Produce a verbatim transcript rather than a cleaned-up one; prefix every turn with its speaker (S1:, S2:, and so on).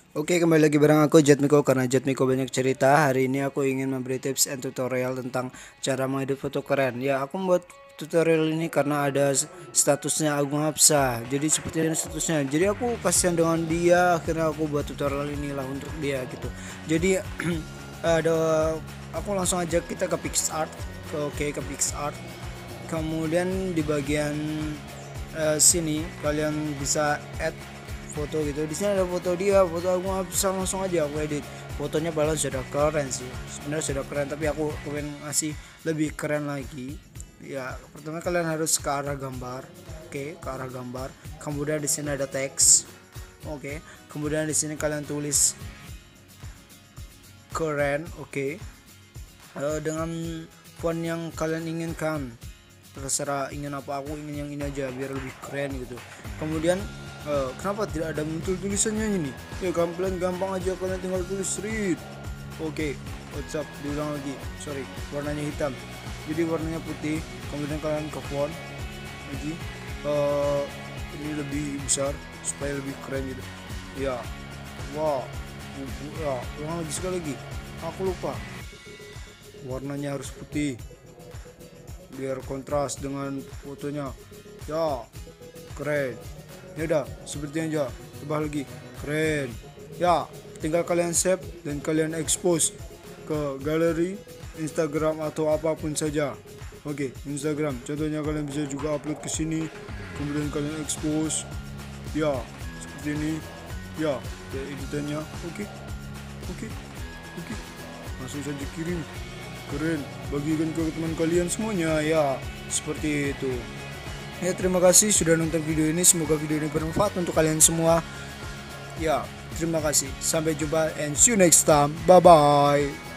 S1: Oke, kembali lagi bareng aku Jatmiko, karena Jatmiko banyak cerita. Hari ini aku ingin memberi tips and tutorial tentang cara mengedit foto keren. Ya, aku membuat tutorial ini karena ada statusnya Agung Hapsa. Jadi seperti ini statusnya. Jadi aku kasihan dengan dia, akhirnya aku buat tutorial inilah untuk dia gitu. Jadi ada aku langsung aja kita ke PicsArt. Oke, ke PicsArt. Kemudian di bagian uh, sini kalian bisa add foto gitu. Di sini ada foto dia, foto aku nggak bisa, langsung aja aku edit fotonya. Padahal sudah keren sih, sebenarnya sudah keren, tapi aku pengen ngasih lebih keren lagi. Ya, pertama kalian harus ke arah gambar. Oke, ke arah gambar. Kemudian di sini ada teks. Oke, kemudian di sini kalian tulis keren. Oke, uh, dengan font yang kalian inginkan, terserah ingin apa, aku ingin yang ini aja biar lebih keren gitu. Kemudian uh, kenapa tidak ada muncul tulisannya ini? Ya kalian gampang aja, kalian tinggal tulis read. Oke, WhatsApp diulang lagi, sorry, warnanya hitam jadi warnanya putih. Kemudian kalian ke font lagi, uh, ini lebih besar supaya lebih keren gitu ya. Wow, ya ulang lagi sekali lagi, aku lupa, warnanya harus putih biar kontras dengan fotonya. Ya, keren. Ya udah, seperti aja. Tambah lagi, keren. Ya, tinggal kalian save dan kalian expose ke galeri Instagram atau apapun saja. Oke, Instagram. Contohnya kalian bisa juga upload ke sini. Kemudian kalian expose. Ya, seperti ini. Ya, ya editannya. Oke. Oke. Oke. Langsung saja kirim. Keren, bagikan ke teman kalian semuanya ya, seperti itu ya. Terima kasih sudah nonton video ini, semoga video ini bermanfaat untuk kalian semua ya. Terima kasih, sampai jumpa and see you next time, bye bye.